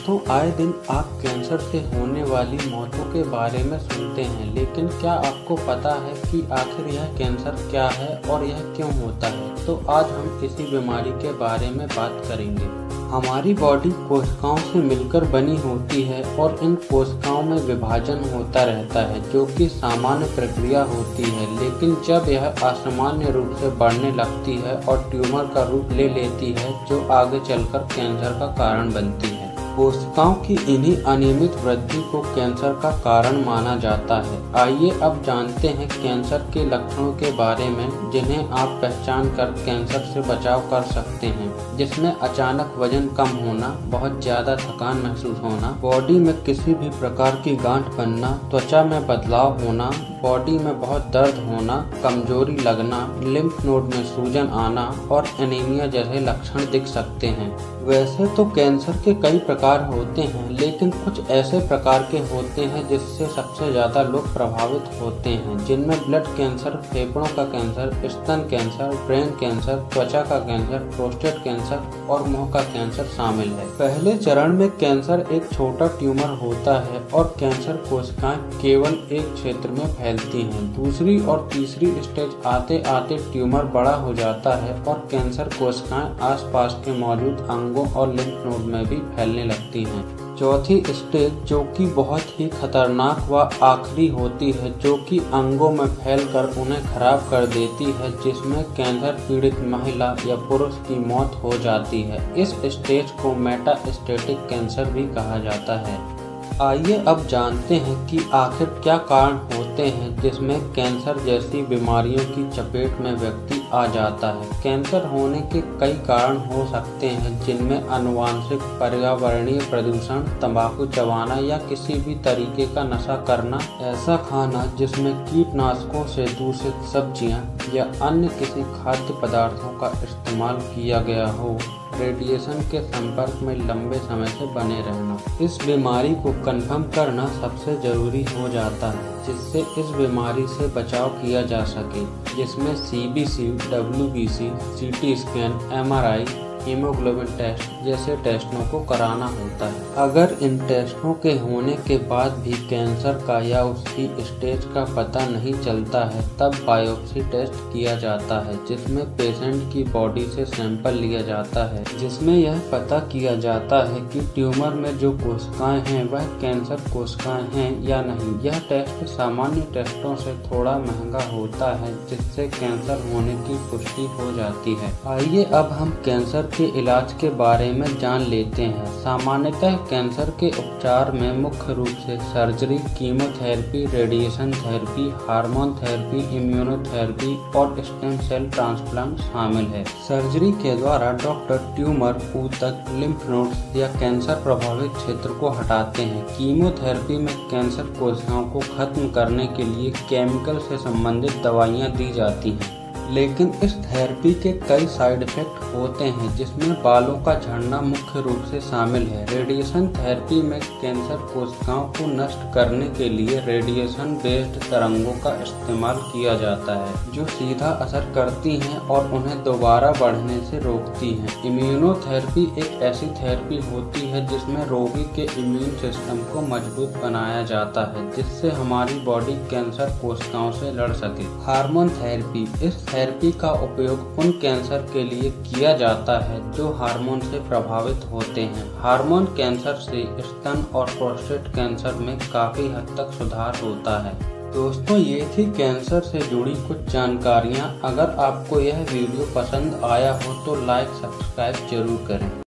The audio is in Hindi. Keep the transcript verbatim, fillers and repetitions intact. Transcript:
दोस्तों, आए दिन आप कैंसर से होने वाली मौतों के बारे में सुनते हैं, लेकिन क्या आपको पता है कि आखिर यह कैंसर क्या है और यह क्यों होता है? तो आज हम इसी बीमारी के बारे में बात करेंगे। हमारी बॉडी कोशिकाओं से मिलकर बनी होती है और इन कोशिकाओं में विभाजन होता रहता है, जो कि सामान्य प्रक्रिया होती है। लेकिन जब यह असामान्य रूप से बढ़ने लगती है और ट्यूमर का रूप ले लेती है, जो आगे चलकर कैंसर का कारण बनती है। कोशिकाओं की इन्हीं अनियमित वृद्धि को कैंसर का कारण माना जाता है। आइए अब जानते हैं कैंसर के लक्षणों के बारे में, जिन्हें आप पहचान कर कैंसर से बचाव कर सकते हैं। जिसमें अचानक वजन कम होना, बहुत ज्यादा थकान महसूस होना, बॉडी में किसी भी प्रकार की गांठ बनना, त्वचा में बदलाव होना, बॉडी में बहुत दर्द होना, कमजोरी लगना, लिम्फ नोड में सूजन आना और एनीमिया जैसे लक्षण दिख सकते हैं। वैसे तो कैंसर के कई प्रकार होते हैं, लेकिन कुछ ऐसे प्रकार के होते हैं जिससे सबसे ज्यादा लोग प्रभावित होते हैं, जिनमें ब्लड कैंसर, फेफड़ों का कैंसर, स्तन कैंसर, ब्रेन कैंसर, त्वचा का कैंसर, प्रोस्टेट कैंसर और मुंह का कैंसर शामिल है। पहले चरण में कैंसर एक छोटा ट्यूमर होता है और कैंसर कोशिकाएं केवल एक क्षेत्र में फैलती हैं। दूसरी और तीसरी स्टेज आते आते ट्यूमर बड़ा हो जाता है और कैंसर कोशिकाएं आसपास के मौजूद अंगों और लिम्फ नोड में भी फैलने लगती हैं। चौथी स्टेज, जो कि बहुत ही खतरनाक व आखिरी होती है, जो कि अंगों में फैलकर उन्हें खराब कर देती है, जिसमें कैंसर पीड़ित महिला या पुरुष की मौत हो जाती है। इस स्टेज को मेटास्टेटिक कैंसर भी कहा जाता है। आइए अब जानते हैं कि आखिर क्या कारण होते हैं जिसमें कैंसर जैसी बीमारियों की चपेट में व्यक्ति आ जाता है। कैंसर होने के कई कारण हो सकते हैं, जिनमें आनुवंशिक, पर्यावरणीय प्रदूषण, तंबाकू चबाना या किसी भी तरीके का नशा करना, ऐसा खाना जिसमें कीटनाशकों से दूषित सब्जियां या अन्य किसी खाद्य पदार्थों का इस्तेमाल किया गया हो, रेडिएशन के संपर्क में लंबे समय से बने रहना। इस बीमारी को कंफर्म करना सबसे जरूरी हो जाता है, जिससे इस बीमारी से बचाव किया जा सके, जिसमें C B C, W B C, C T scan, M R I, haemoglobin test जैसे टेस्टों को कराना होता है। अगर इन टेस्टों के होने के बाद भी कैंसर का या उसकी स्टेज का पता नहीं चलता है, तब बायोप्सी टेस्ट किया जाता है, जिसमें पेशेंट की बॉडी से सैंपल लिया जाता है, जिसमें यह पता किया जाता है कि ट्यूमर में जो कोशिकाएं हैं वह कैंसर कोशिकाएं हैं या नहीं। यह टेस्ट सामान्य टेस्टों से थोड़ा महंगा होता है, जिससे कैंसर होने की पुष्टि हो जाती है। आइए अब हम कैंसर के इलाज के बारे में जान लेते हैं। सामान्यतः कैंसर के उपचार में मुख्य रूप से surgery, chemotherapy, radiation therapy, hormone therapy, immunotherapy और स्टेम सेल ट्रांसप्लांट शामिल है। सर्जरी के द्वारा डॉक्टर ट्यूमर, ऊतक, लिम्फ नोड्स या कैंसर प्रभावित क्षेत्र को हटाते हैं। कीमोथेरेपी में कैंसर कोशिकाओं को खत्म करने के लिए केमिकल से संबंधित दवाइयाँ दी जाती हैं। लेकिन इस थेरेपी के कई साइड इफेक्ट होते हैं, जिसमें बालों का झड़ना मुख्य रूप से शामिल है। रेडिएशन थेरेपी में कैंसर कोशिकाओं को नष्ट करने के लिए रेडिएशन बेस्ड तरंगों का इस्तेमाल किया जाता है, जो सीधा असर करती हैं और उन्हें दोबारा बढ़ने से रोकती हैं। इम्यूनोथेरेपी एक ऐसी थेरेपी होती है जिसमें रोगी के इम्यून सिस्टम को मजबूत बनाया जाता है, जिससे हमारी बॉडी कैंसर कोशिकाओं से लड़ सके। हार्मोन थेरेपी, इस थेरेपी का उपयोग उन कैंसर के लिए किया जाता है जो हार्मोन से प्रभावित होते हैं। हार्मोन कैंसर से स्तन और प्रोस्टेट कैंसर में काफी हद तक सुधार होता है। दोस्तों, ये थी कैंसर से जुड़ी कुछ जानकारियाँ। अगर आपको यह वीडियो पसंद आया हो तो लाइक, सब्सक्राइब जरूर करें।